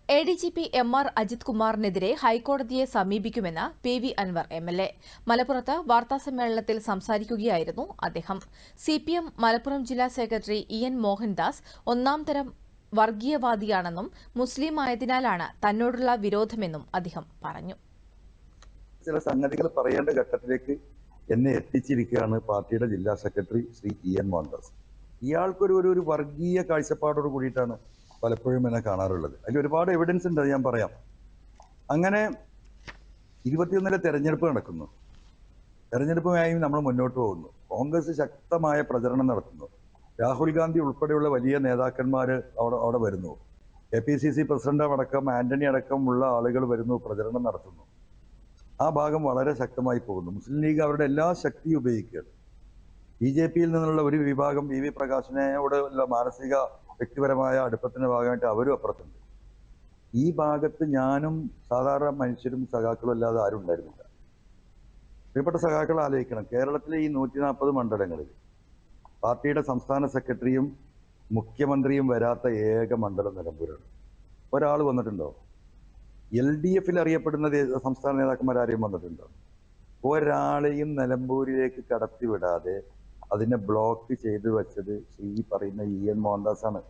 ADGP MR Ajith കുമാറിനെതിരെ ഹൈക്കോടതിയെ സമീപിക്കുമെന്ന് PV Anwar MLA. മലപ്പുറത്ത് വാർത്താസമ്മേളനത്തിൽ സംസാരിക്കുകയായിരുന്നു അദ്ദേഹം. CPM മലപ്പുറം ജില്ലാ സെക്രട്ടറി EN മോഹൻദാസ് ഒന്നാം തരം വർഗീയവാദിയാണെന്നും മുസ്ലിം ആയതിനാലാണ് തന്നോടുള്ള വിരോധമെന്നും അദ്ദേഹം പറഞ്ഞു. ചില സംഗതികൾ പറയേണ്ട ഘട്ടത്തിലേക്ക് എന്നെ എത്തിച്ചിരിക്കുകയാണ് പാർട്ടിയുടെ ജില്ലാ സെക്രട്ടറി ശ്രീ EN മോഹൻദാസ്. ഇയാൾക്കൊരു വർഗീയ കാഴ്ചപ്പാടോട് കൂടിയിട്ടാണ് പലപ്പോഴും എന്നെ കാണാറുള്ളത്. അതിൽ ഒരുപാട് എവിഡൻസ് ഉണ്ട്, അത് ഞാൻ പറയാം. അങ്ങനെ 21 തെരഞ്ഞെടുപ്പ് നടക്കുന്നു. തെരഞ്ഞെടുപ്പുമായി നമ്മൾ മുന്നോട്ട് പോകുന്നു. കോൺഗ്രസ് ശക്തമായ പ്രചരണം നടത്തുന്നു. രാഹുൽ ഗാന്ധി ഉൾപ്പെടെയുള്ള വലിയ നേതാക്കന്മാർ അവിടെ വരുന്നു. APCC പ്രസിഡന്റ് അടക്കം ആന്റണി അടക്കമുള്ള ആളുകൾ വരുന്നു, പ്രചരണം നടത്തുന്നു. ആ ഭാഗം വളരെ ശക്തമായി പോകുന്നു. മുസ്ലിം ലീഗ് അവരുടെ എല്ലാ ശക്തിയും ഉപയോഗിക്കുകയാണ്. BJPയിൽ നിന്നുള്ള ഒരു വിഭാഗം PV പ്രകാശിനോടുള്ള മാനസിക വ്യക്തിപരമായ അടുപ്പത്തിന്റെ ഭാഗമായിട്ട് അവരും അപ്പുറത്തുണ്ട്. ഈ ഭാഗത്ത് ഞാനും സാധാരണ മനുഷ്യരും സഖാക്കളും അല്ലാതെ ആരും ഉണ്ടായിരുന്നില്ല. പ്രിയപ്പെട്ട സഖാക്കൾ ആലോചിക്കണം, കേരളത്തിലെ ഈ 140 മണ്ഡലങ്ങളിൽ പാർട്ടിയുടെ സംസ്ഥാന സെക്രട്ടറിയും മുഖ്യമന്ത്രിയും വരാത്ത ഏക മണ്ഡലം നിലമ്പൂരാണ്. ഒരാൾ വന്നിട്ടുണ്ടോ? LDFൽ അറിയപ്പെടുന്ന സംസ്ഥാന നേതാക്കന്മാരാരെയും വന്നിട്ടുണ്ടോ? ഒരാളെയും നിലമ്പൂരിലേക്ക് കടത്തിവിടാതെ അതിനെ ബ്ലോക്ക് ചെയ്തു വെച്ചത് ഈ പറയുന്ന EN മോഹൻദാസ് ആണ്.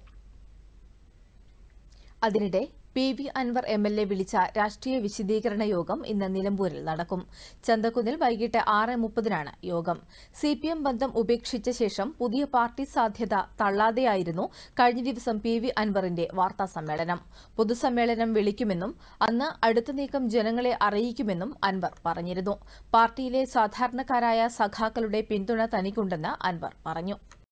അതിനിടെ PV അൻവർ MLA വിളിച്ച രാഷ്ട്രീയ വിശദീകരണ യോഗം ഇന്ന് നിലമ്പൂരിൽ നടക്കും. ചന്തക്കുന്നിൽ വൈകിട്ട് 6:30-നാണ് യോഗം. CPM ബന്ധം ഉപേക്ഷിച്ച ശേഷം പുതിയ പാർട്ടി സാധ്യത തള്ളാതെയായിരുന്നു കഴിഞ്ഞ ദിവസം PV അൻവറിന്റെ വാർത്താസമ്മേളനം. പൊതുസമ്മേളനം വിളിക്കുമെന്നും അന്ന് അടുത്ത നീക്കം ജനങ്ങളെ അറിയിക്കുമെന്നും അൻവർ പറഞ്ഞിരുന്നു. പാർട്ടിയിലെ സാധാരണക്കാരായ സഖാക്കളുടെ പിന്തുണ തനിക്കുണ്ടെന്ന് അൻവർ പറഞ്ഞു.